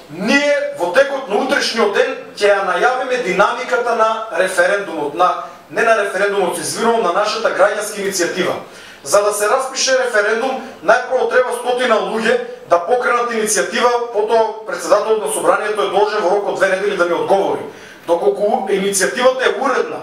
ние во текот на утрешниот ден ќе ја најавиме динамиката на референдумот, не на референдумот, извинувам, на нашата граѓанска иницијатива. За да се распише референдум, најпрво треба 100 луѓе да покренат иницијатива, потоа председателот на собранието е должен во рок од 2 недели да ми одговори. Доколку иницијативата е уредна,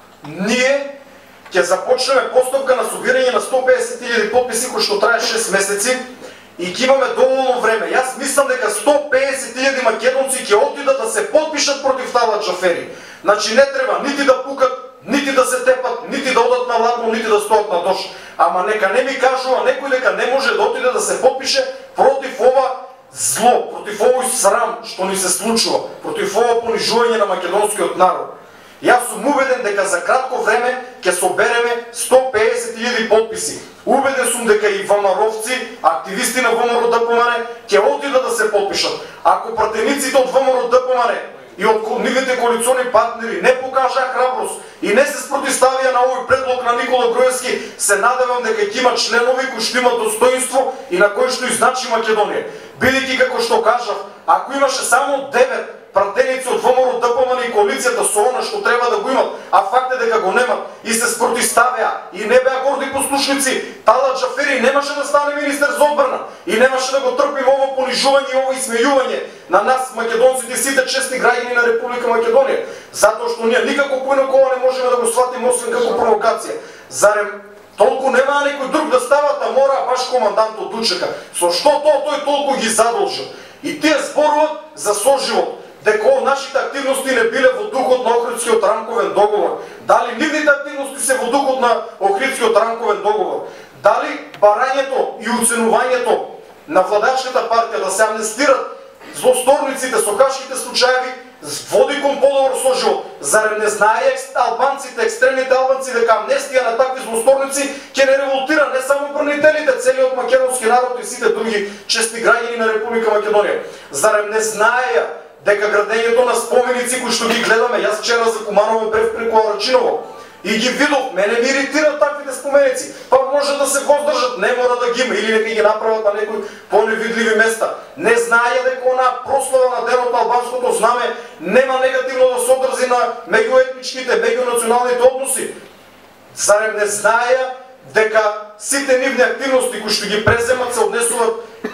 ние ќе започнеме постапка на собирање на 150.000 потписи кои што трае 6 месеци и ќе имаме доволно време. Јас мислам дека 150.000 македонци ќе отидат да се потпишат против Талат Џафери. Значи не треба нити да пукат, нити да се тепат, нити да одат на ладно, нити да стоат на дожд. Ама нека не ми кажува некој дека не може да отиде да се потпише против ова зло, против овој срам што ни се случува, против ова понижување на македонскиот народ. Јас сум убеден дека за кратко време ќе собереме 150.000 потписи. Убеден сум дека и ВМРО-вци, активисти на ВМРО-ДПМН ќе отидат да се потпишат. Ако пратениците од ВМРО-ДПМН и од нивните коалициони партнери не покажаа храброст и не се спротивставија на овој предлог на Никола Груевски, се надевам дека ќе има членови кои што имат достоинство и на кои што изначи Македонија. Бидејќи, како што кажав, ако имаше само 9 пратеници од ВМРО-ДПМН и коалицијата со она што треба да го имат, а факт е дека го немат и се спротивставија и не беа горди послушници, Талат Џафери немаше да стане министер за одбрана и немаше да го трпим ово понижување и ово исмејување на нас македонците, сите честни граѓани на Република Македонија, затоа што ние никако поинаку ова не можеме да го сватиме освен како провокација. Зарем толку нема некој друг да става, та мора баш командантот Дучека. Со што тој толку ги задолжил? И тие зборуват за соживот, дека нашите активности не биле во духот на Охридскиот рамковен договор. Дали нивните активности се во духот на Охридскиот рамковен договор? Дали барањето и уценувањето на владачката партија да се амнестират злосторниците со хашките случаи води кон подобар соживот? Зарем не знае албанците, екстремните албанци дека амнестија на такви злосторници ќе не револтира не само бранителите, целиот македонски народ и сите други честни граѓани на Република Македонија? Зарем не знаеја дека градењето на споменици кои што ги гледаме, јас вчера за Куманово бев преку Арачиново и ги видов, мене ми иритираат таквите споменици, па може да се воздржат, не мора да ги има, или нека ги направат на некои по-невидливи места. Не знае дека она прослава на денот на албанското знаме нема негативно да се одрзи на меѓуетничките, меѓунационалните односи. Зарем не знаеја дека сите нивни активности кои што ги преземат се однесуваат,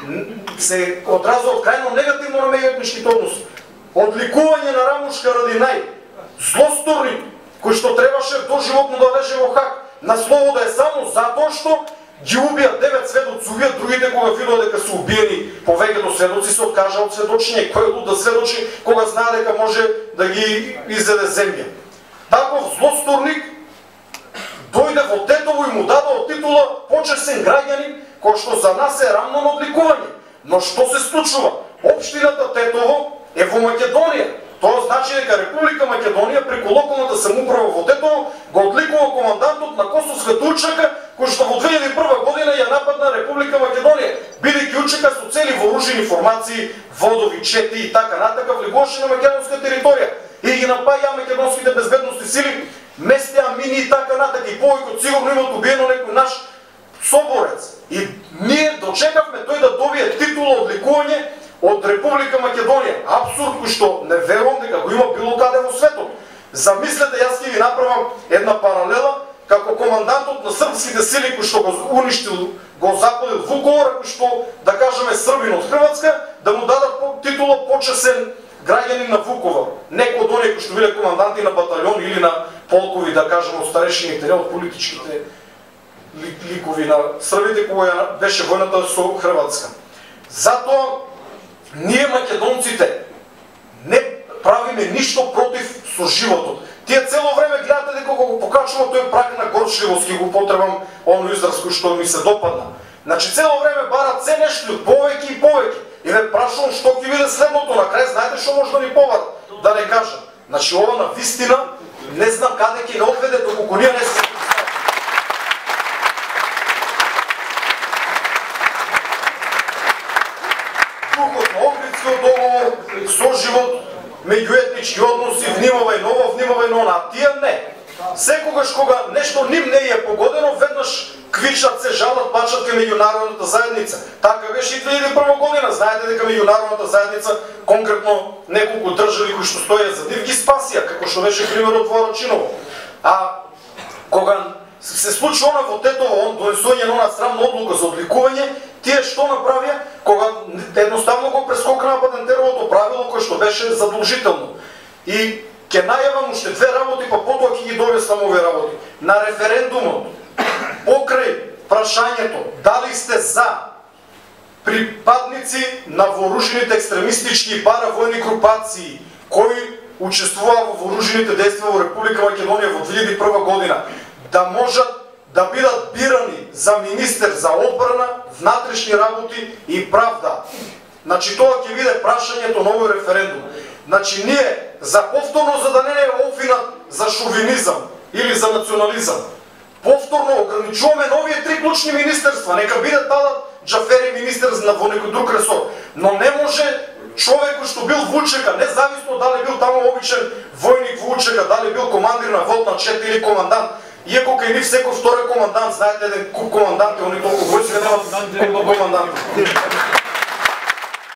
се одразуваат крајно негативно на меѓуетничките односи. Одликување на Рамуш Харадинај, злосторник, кој што требаше доживотно да лежи во Хаг, на слово да е само затоа што ги убија 9 сведоци, убија другите кога видува дека се убиени повеќето сведоци, се откажа од сведочење. Кој е луд да сведочи кога знае дека може да ги изеде земја? Таков злосторник дојде во Тетово и му дадо титула почесен граѓанин, кој што за нас е рамно на одликување. Но што се случува? Општината Тетово е во Македонија. Тоа значи дека Република Македонија преку локалната самоуправа во Тетово го одликува командантот на Косовската УЧК, кој што во 2001 година ја нападна Република Македонија, бидејќи УЧК со цели вооружени формации, водови, чети и така натака влегуваше на македонска територија и ги напаѓа македонските безбедностни сили, местеа мини и така натака, и повеќе сигурно имат убиено некој наш соборец. И ние дочекавме тој да добие титула одликување од Република Македонија. Апсурд кој што не верувам дека го има било каде во светот. Замислете, јас ќе ви направам една паралела, како командантот на српските сили кој што го уништил, го запалил Вуковар, кој што, да кажеме, србин од Хрватска, да му дадат титула почесен граѓанин на Вуковар. Некој од оние кои што биле команданти на баталјони или на полкови, да кажеме, од старешините, не од политичките ликови на србите, кога беше војната со Хрватска. Затоа ние македонците не правиме ништо против соживотот. Тие цело време гледате дека го покачува тој праг на горчливост, ќе го потребам оно израз кој што ми се допадна. Значи цело време барат се нешто повеќе и повеќе. И ве прашувам што ќе биде следното на крај, знаете што може да ни побарат, да не кажам. Значи ова на вистина не знам каде ќе не одведе доколку ние не се духот на Охридскиот договор, соживот, меѓуетнички односи, внимавај ново, внимавај нона, а тие не. секогаш кога нешто ним не е погодено, веднаш квичат се, жалат, плачат кај меѓународната заедница. Така беше и 2001 година. Знаете дека меѓународната заедница, конкретно неколку држави кои што стоја за нив, ги спасија, како што беше примерот во Рачиново. А кога се случи она во Тетово, донесување на она срамна одлука за одликување, тие што направија? Кога едноставно го прескокнаа патентеровото правило кое што беше задолжително. И ќе најавам уште две работи, па потоа ќе ги довесам овие работи. На референдумот, покрај прашањето дали сте за припадници на вооружените екстремистички и паравојни групации кои учествуваа во вооружените действија во Република Македонија во 2001 година, да можат да бидат бирани за министер за одбрана, внатрешни работи и правда. Значи тоа ќе биде прашањето на овој референдум. Значи ние за повторно, за да не е обвинат за шовинизам или за национализам, повторно ограничуваме новите три клучни министерства. Нека биде дадат Джафери министер во некој друг ресор. Но не може човек кој што бил вучека, независно дали бил таму обичен војник вучека, дали бил командир на вод на чет или командант, иако кај нив секој втори командант, знаете еден командант, они толку војска немат колку командант.